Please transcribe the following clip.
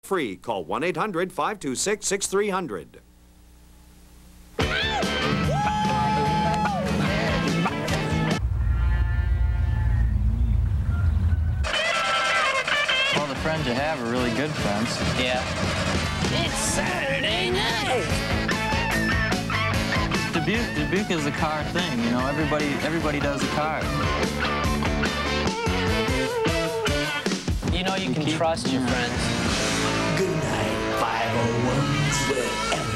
free. Call 1-800-526-6300. Well, the friends you have are really good friends. Yeah. It's Saturday night. Dubuque is a car thing, you know. Everybody does a car. You know you can trust your friends. Good night, 501s, wherever